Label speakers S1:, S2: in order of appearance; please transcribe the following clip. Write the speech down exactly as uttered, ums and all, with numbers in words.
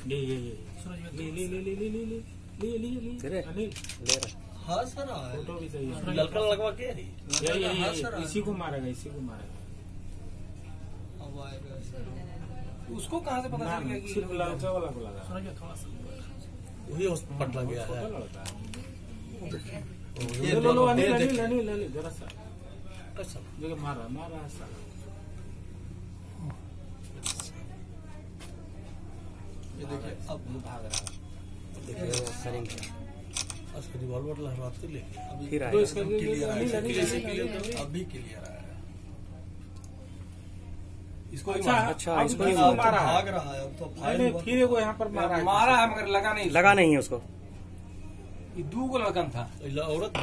S1: ये ये ये ले ले ले ले ले ले ले ले ले ले अनिल ले रहा।
S2: हाँ सर
S1: फोटो भी सही है।
S2: ललका लगवा के
S1: ये ये ये इसी को मारेगा, इसी को मारेगा।
S2: अब आएगा सर।
S3: उसको कहाँ से पता चल गया कि
S1: सिर्फ लड़का वाला को लगा।
S3: थोड़ा सा
S2: वही पटला गया है।
S1: ये लो लो अनिल अनिल अनिल अनिल जरा सा
S2: अच्छा
S1: जगह मारा मारा ऐसा।
S2: ये देखिए अब
S1: भाग रहा है।
S4: देखिए सरिंग
S2: उसका रिवॉल्वर लहराते लेके अभी
S4: फिर
S1: तो इसका
S2: क्लियर
S1: अनिल अनिल
S2: है। अभी क्लियर है। इसको
S1: अच्छा
S4: अच्छा,
S1: अब
S4: इसको
S1: इसको
S4: ही
S1: मारा है।
S2: भाग रहा है अब तो
S1: नहीं फिर ये को यहाँ पर मारा है।
S3: मारा है मगर लगा नहीं।
S4: लगा नहीं है उसको।
S3: ये दो को लड़कन था
S2: औरत